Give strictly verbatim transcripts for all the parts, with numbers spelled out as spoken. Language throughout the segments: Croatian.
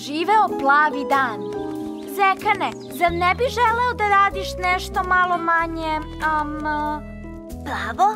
Živeo plavi dan. Zekane, zar ne bi želeo da radiš nešto malo manje, um... Plavo?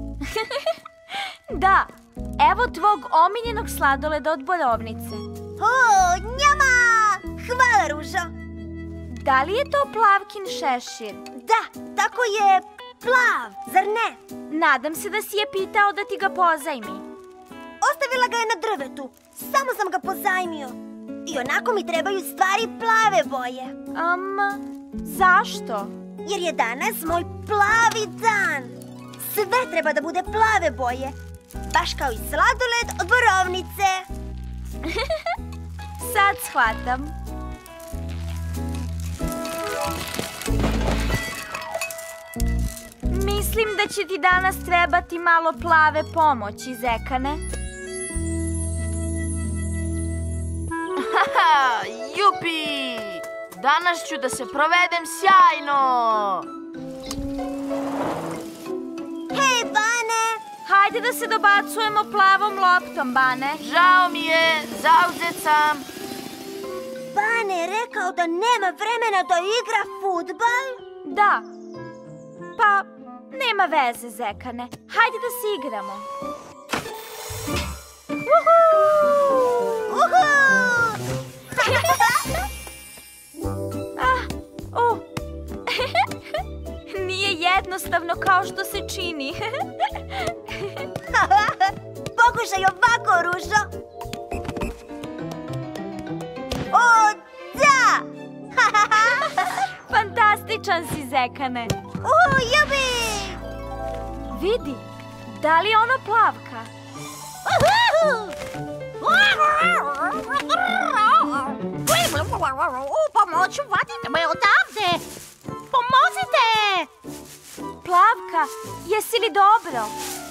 Da, evo tvog omiljenog sladoleda od borovnice. O, njama! Hvala, Ružo. Da li je to plavkin šešir? Da, tako je plav, zar ne? Nadam se da si je pitao da ti ga pozajmi. Ostavila ga je na drvetu, samo sam ga pozajmio. I onako mi trebaju stvari plave boje. Um, zašto? Jer je danas moj plavi dan. Sve treba da bude plave boje. Baš kao i sladoled od borovnice. Sad shvatam. Mislim da će ti danas trebati malo plave pomoći, Zekane. Haha, jupi! Danas ću da se provedem sjajno! Hej, Bane! Hajde da se dobacujemo plavom loptom, Bane. Žao mi je, zauzet sam. Bane je rekao da nema vremena da igra fudbal? Da. Pa, nema veze, Zekane. Hajde da se igramo. Ah, uh. Nije jednostavno kao što se čini. Pokušaj ovako, Ružo. O, da! Fantastičan si, Zekane. Uhu, jubi! Vidi, da li je ono plavka? U pomoću, vadite me odavde! Pomozite! Plavka, jesi li dobro?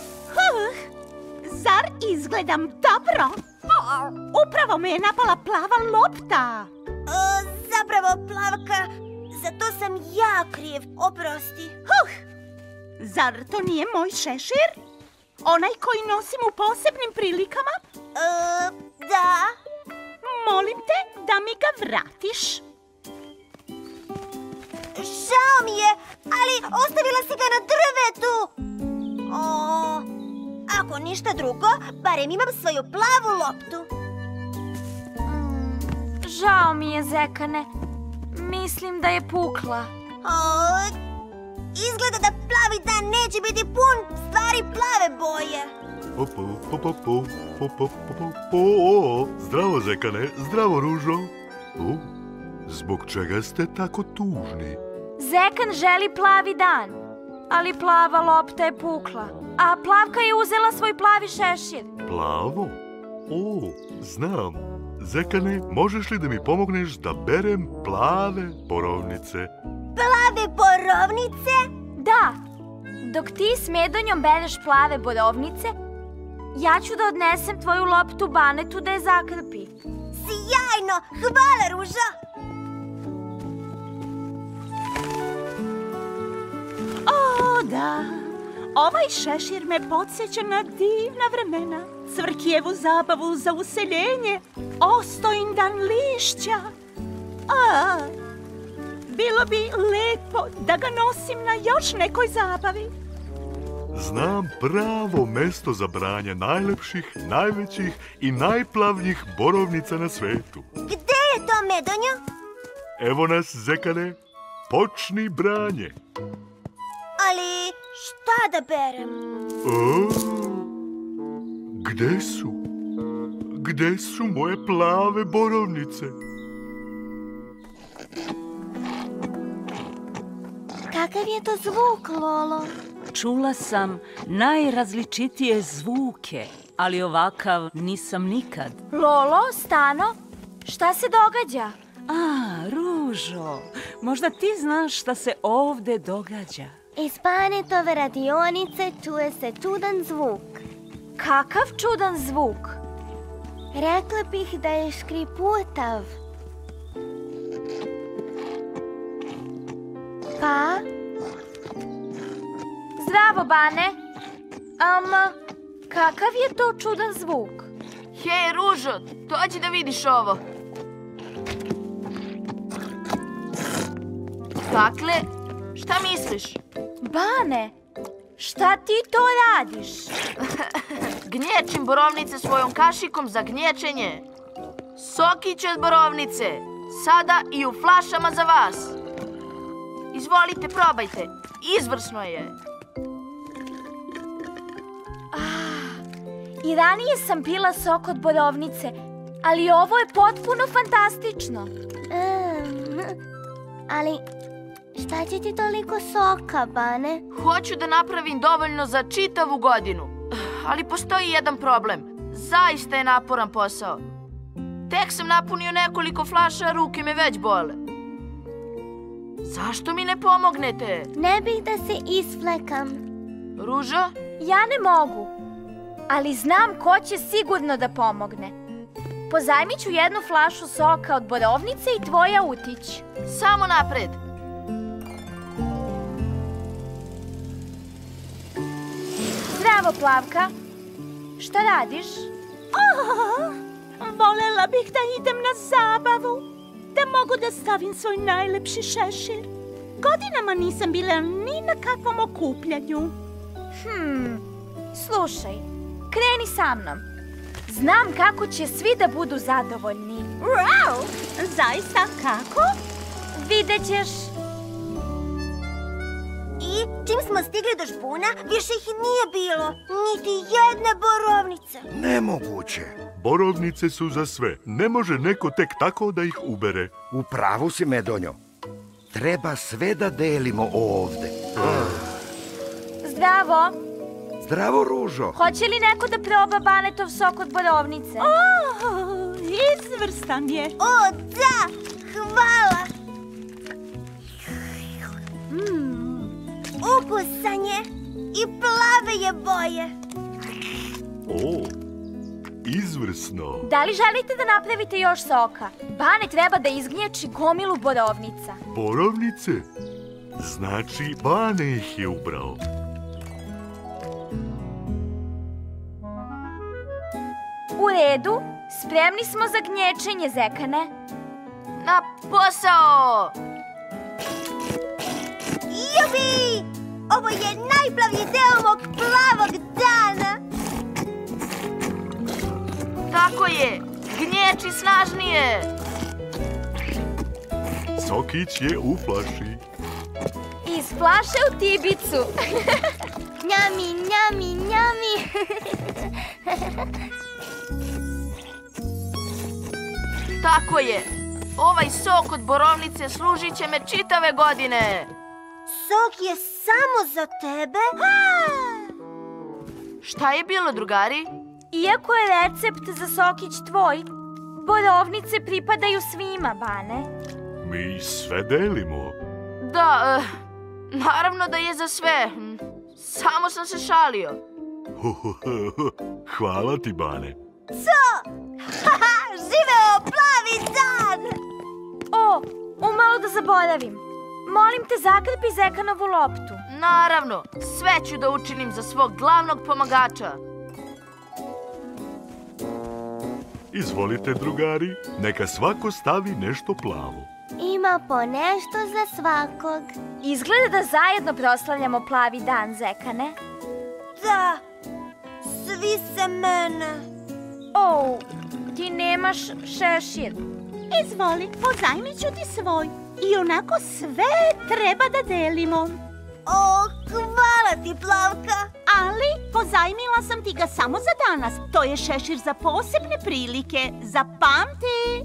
Zar izgledam dobro? Upravo me je napala plava lopta. Zapravo, Plavka, za to sam ja kriv, oprosti. Zar to nije moj šešir? Onaj koji nosim u posebnim prilikama? Da. Molim te da mi ga vratiš. Žao mi je, ali ostavila si ga na drvetu. O, ako ništa drugo, barem imam svoju plavu loptu. Mm, žao mi je, Zekane. Mislim da je pukla. O, izgleda da plavi dan neće biti pun stvari plave boje. Zdravo, Zekane, zdravo, Ružo. O, zbog čega ste tako tužni? Zekan želi plavi dan, ali plava lopta je pukla, a Plavka je uzela svoj plavi šešir. Plavo? O, znam. Zekane, možeš li da mi pomogneš da berem plave borovnice? Plave borovnice? Da. Dok ti s Medonjom bereš plave borovnice, ja ću da odnesem tvoju loptu Banetu da je zakrpi. Sjajno! Hvala, Ruža! O, da. Ovaj šešir me podsjeća na divna vremena. Cvrkjevu zabavu za useljenje, ostojndan lišća. A, bilo bi lepo da ga nosim na još nekoj zabavi. Znam pravo mesto za branje najlepših, najvećih i najplavnijih borovnica na svetu. Gde je to, Medonjo? Evo nas, Zekane, počni branje. Ali šta da berem? O, gde su? Gde su moje plave borovnice? Kakav je to zvuk, Lolo? Čula sam najrazličitije zvuke, ali ovakav nisam nikad. Lolo, Stano, šta se događa? A, Ružo, možda ti znaš šta se ovde događa. Iz Banetove radionice čuje se čudan zvuk. Kakav čudan zvuk? Rekla bih da je škriputav. Pa? Zdravo, Bane. Um, kakav je to čudan zvuk? Hej, Ružo, dođi da vidiš ovo. Dakle, šta misliš? Bane, šta ti to radiš? Gnječim borovnice svojom kašikom za gnječenje. Sokić od borovnice, sada i u flašama za vas. Izvolite, probajte. Izvrsno je. I ranije sam pila sok od borovnice, ali ovo je potpuno fantastično. Mm, ali šta će ti toliko soka, Bane? Hoću da napravim dovoljno za čitavu godinu. Ali postoji jedan problem. Zaista je naporan posao. Tek sam napunio nekoliko flaša, a ruke me već bole. Zašto mi ne pomognete? Ne bih da se isflekam. Ružo? Ja ne mogu, ali znam ko će sigurno da pomogne. Pozajmit ću jednu flašu soka od borovnice i tvoj autić. Samo napred. Zdravo, Plavka. Šta radiš? Oh, volela bih da idem na zabavu, da mogu da stavim svoj najlepši šešir. Godinama nisam bila ni na kakvom okupljanju. Hmm, slušaj, kreni sa mnom. Znam kako će svi da budu zadovoljni. Wow! Zaista kako? Vidjet ćeš. I čim smo stigli do žbuna, više ih nije bilo. Niti jedne borovnice. Nemoguće. Borovnice su za sve. Ne može neko tek tako da ih ubere. U pravu si, Medonjo. Treba sve da delimo ovde. Zdravo. Zdravo, Ružo. Hoće li neko da proba Banetov sok od borovnice? Oh, izvrstan je. O, da! Hvala! Mm. Ukusan je i plave je boje. O, izvrsno. Da li želite da napravite još soka? Bane treba da izgnječi gomilu borovnica. Borovnice? Znači, Bane ih je ubrao. U redu, spremni smo za gnječenje, Zekane. Na posao! Jubi! Ovo je najplaviji deo mog plavog dana. Tako je! Gnječi snažnije! Sokić je u flaši. Iz flaše u tibicu. Njami, njami, njami. Tako je! Ovaj sok od borovnice služit će me čitave godine! Sok je samo za tebe? Šta je bilo, drugari? Iako je recept za sokić tvoj, borovnice pripadaju svima, Bane. Mi sve delimo. Da, eh, naravno da je za sve. Samo sam se šalio. Hvala ti, Bane. Co? Živeo plavi dan! O, umalo da zaboravim. Molim te, zagrbi Zekanovu loptu. Naravno, sve ću da učinim za svog glavnog pomagača. Izvolite, drugari, neka svako stavi nešto plavo. Ima po nešto za svakog. Izgleda da zajedno proslavljamo plavi dan, Zekane. Da, svi se mene. O, ti nemaš šešir. Izvoli, pozajmit ću ti svoj. I onako sve treba da delimo. O, hvala ti, Plavka. Ali pozajmila sam ti ga samo za danas. To je šešir za posebne prilike. Zapamti!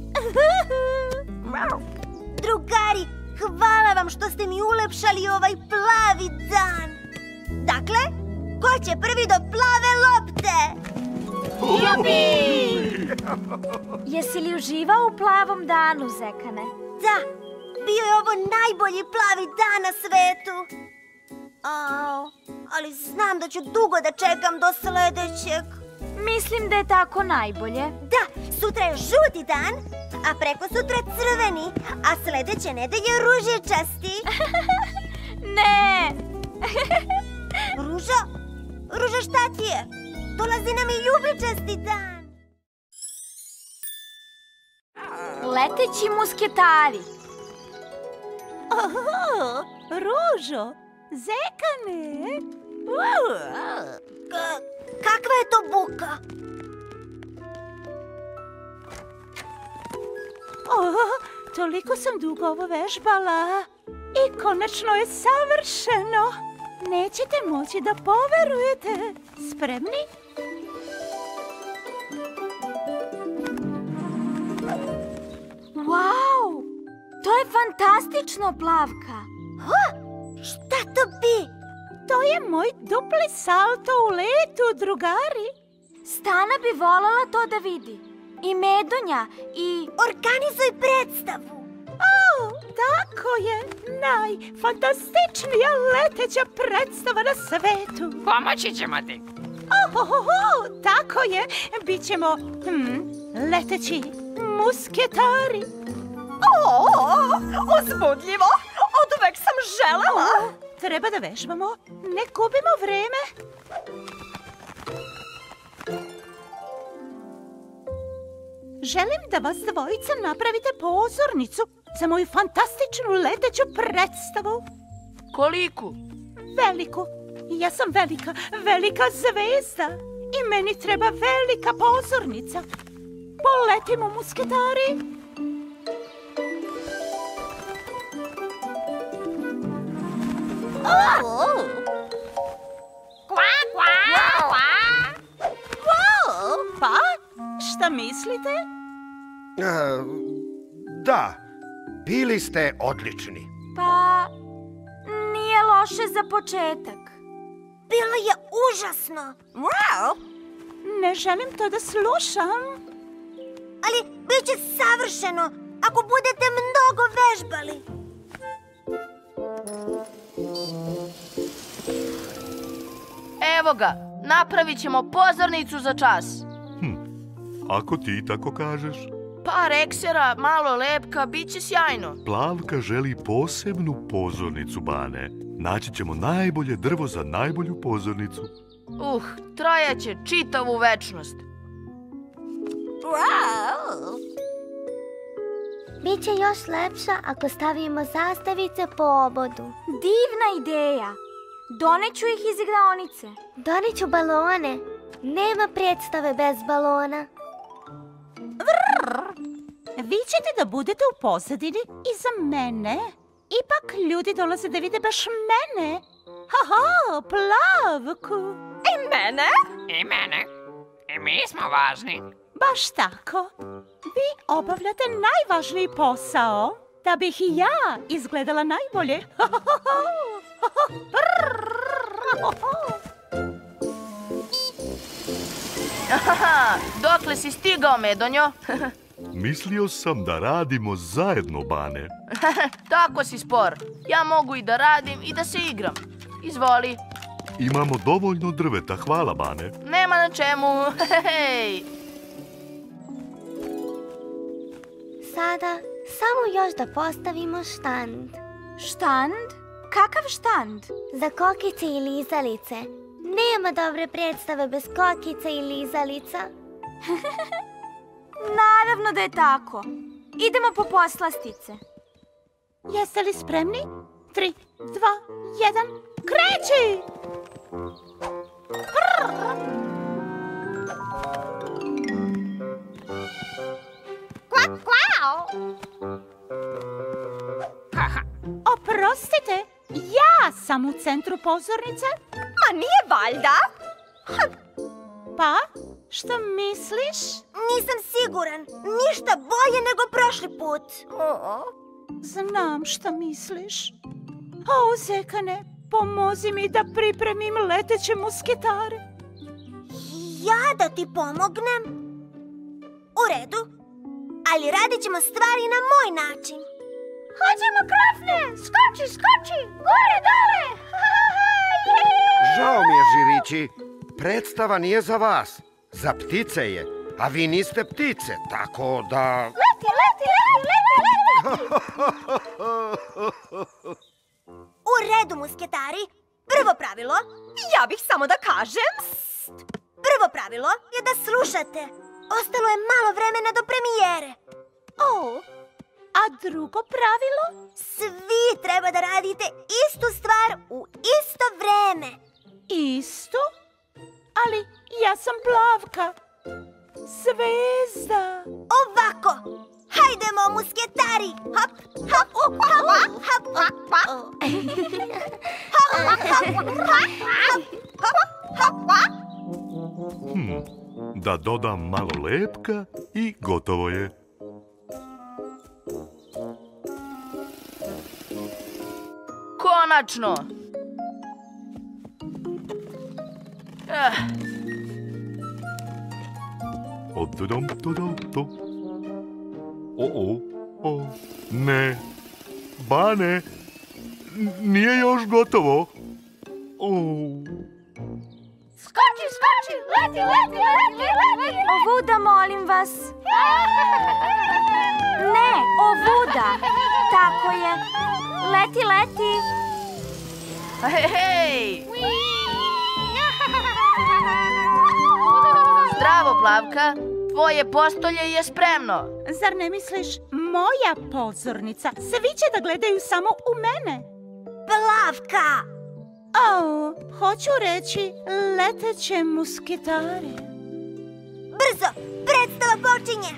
Drugari, hvala vam što ste mi ulepšali ovaj plavi dan. Dakle, ko će prvi do plave lopte? Jubi! Jesi li uživao u plavom danu, Zekane? Da, bio je ovo najbolji plavi dan na svetu. Au, ali znam da ću dugo da čekam do sledećeg. Mislim da je tako najbolje. Da, sutra je žuti dan, a preko sutra crveni, a sledeće nedelje ružičasti. Ne! Ružo, Ružo, šta ti je? Dolazi nam i ljubičasti dan. Leteći musketari. Oho, Ružo, Zekane. Ka- kakva je to buka? O, toliko sam dugo ovo vežbala i konačno je savršeno. Nećete moći da poverujete. Spremni? Wow! To je fantastično, Plavka. Ha, šta to bi? To je moj dupli salto u letu, drugari. Stana bi voljela to da vidi. I Medonja, i... Organizuj predstavu. O, tako je. Najfantastičnija leteća predstava na svetu. Pomoći ćemo ti. Ohohoho, tako je. Bićemo hm, leteći musketari. O, uzbudljivo. Oduvek sam želela. Treba da vežbamo. Ne gubimo vreme. Želim da vas dvojica napravite pozornicu za moju fantastičnu leteću predstavu. Koliku? Veliku. Ja sam velika, velika zvezda. I meni treba velika pozornica. Poletimo, musketari. Kva, kva, kva. Pa, šta mislite? E, da, bili ste odlični. Pa... nije loše za početak. Bilo je užasno. Ne želim to da slušam. Ali bit će savršeno ako budete mnogo vežbali. Evo ga, napravit ćemo pozornicu za čas. Hm, ako ti tako kažeš. Par eksera, malo lepka, bit će sjajno. Plavka želi posebnu pozornicu, Bane. Naći ćemo najbolje drvo za najbolju pozornicu. Uh, trajaće čitavu večnost. Biće još lepša ako stavimo zastavice po obodu. Divna ideja. Doneću ih iz igraonice. Doneću balone. Nema predstave bez balona. Vi ćete da budete u pozadini iza mene. Ipak ljudi dolaze da vide baš mene. Haha, Plavku. I mene? I mene. I mi smo važni. Baš tako. Vi obavljate najvažniji posao. Da bih i ja izgledala najbolje. Ahaha, dokle si stigao, Medonjo? Mislio sam da radimo zajedno, Bane. Tako si spor. Ja mogu i da radim i da se igram. Izvoli. Imamo dovoljno drveta, hvala, Bane. Nema na čemu. Hej. Sada samo još da postavimo štand. Štand? Kakav štand? Za kokice i lizalice. Nema dobre predstave bez kokica i lizalica. Naravno da je tako. Idemo po poslastice. Jeste li spremni? Tri, dva, jedan, kreći! Kvak, kvao. Oprostite, ja sam u centru pozornice. Ma nije valjda? Pa, šta misliš? Nisam siguran. Ništa bolje nego prošli put. Znam šta misliš. O, Zekane, pomozi mi da pripremim leteće musketare. Ja da ti pomognem? U redu, ali radit ćemo stvari na moj način. Hoćemo, Krofne! Skoči, skoči! Gore, dole! Žao mi je, Žirići. Predstava nije za vas. Za ptice je. A vi niste ptice, tako da... Leti, leti, leti, leti, leti! U redu, musketari. Prvo pravilo... Ja bih samo da kažem... Prvo pravilo je da slušate. Ostalo je malo vremena do premijere. O, A drugo pravilo? Svi treba da radite istu stvar u isto vreme. Isto? Ali ja sam Plavka. Zvezda. Ovako. Hajdemo, musketari. Hop, hop, hop, hop, hop, hop, hop. Hm, da dodam malo lepka i gotovo je. Konačno! Eh, Oddodom, dodom, to. O, o, o, ne. Bane, n- nije još gotovo. O. Skoči, skoči, leti, leti, leti, leti. Ovuda, molim vas. Ne, ovuda. Tako je. Leti, leti. hej, hej! Zdravo, Plavka. Tvoje postolje je spremno. Zar ne misliš, moja pozornica? Svi će da gledaju samo u mene. Plavka. O, hoću reći leteće musketare. Brzo, predstava počinje.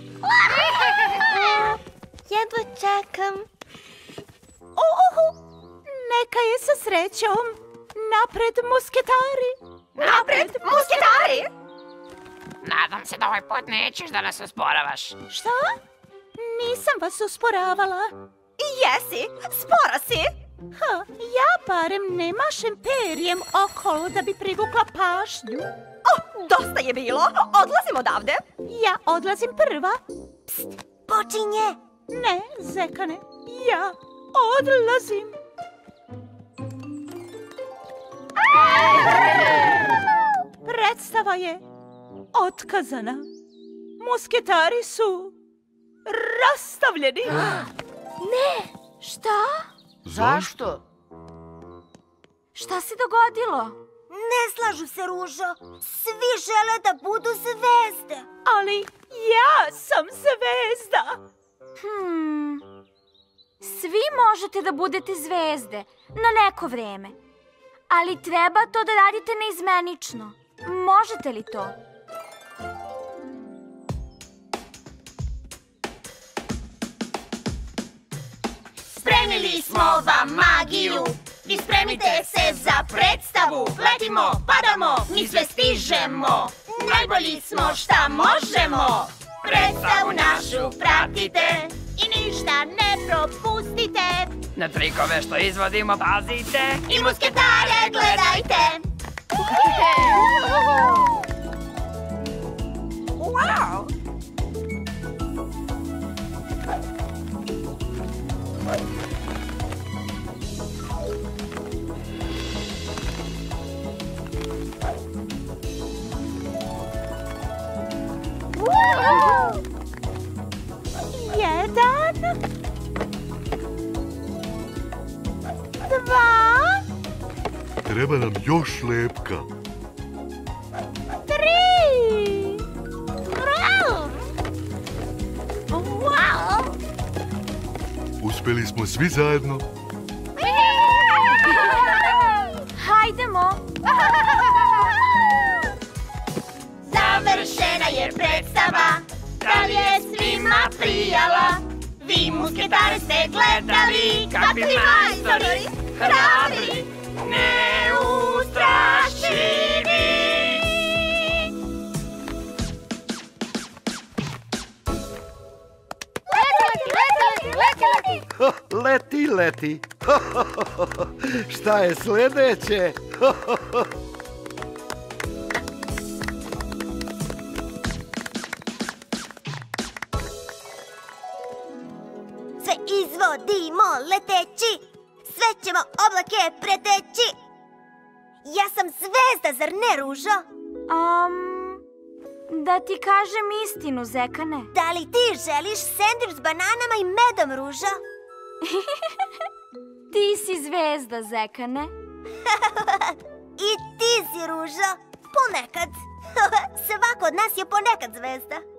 Jedva čekam. O, o, neka je sa srećom. Napred musketari. Napred, musketari! Nadam se da ovaj put nećeš da nas usporavaš. Šta? Nisam vas usporavala. Jesi, spora si. Ha, ja barem ne mašem perjem okolo da bi privukla pažnju. Oh, dosta je bilo. Odlazim odavde. Ja odlazim prva. Počinje. Ne, Zekane, ja odlazim. Predstava je otkazana. Musketari su rastavljeni. Ne, šta? Zašto? Šta se dogodilo? Ne slažu se, Ružo. Svi žele da budu zvezde. Ali ja sam zvezda. Hmm. Svi možete da budete zvezde na neko vreme. Ali treba to da radite neizmenično. Možete li to? Spremili smo vam magiju. Vi spremite se za predstavu. Letimo, padamo, mi sve stižemo. Najbolji smo šta možemo. Predstavu našu pratite i ništa ne propustite. Na trikove što izvodimo pazite. I musketare gledajte. Wow! Jedan. Dva. Treba nam još lepka. Tri. Wow! Uspjeli smo svi zajedno. Hajdemo. Završena je predstava. Da li je svima prijala? Vi musketare ste gledali. Kakvi majstori, hrabri, neustrašivi. Leti, leti. Šta je sljedeće? Sve izvodimo leteći. Sve ćemo oblake preteći. Ja sam zvezda, zar ne, Ružo? Um, da ti kažem istinu, Zekane. Da li ti želiš sendvič s bananama i medom, Ružo? Ti si zvezda, Zekane. I ti si, Ružo. Ponekad. Svako od nas je ponekad zvezda.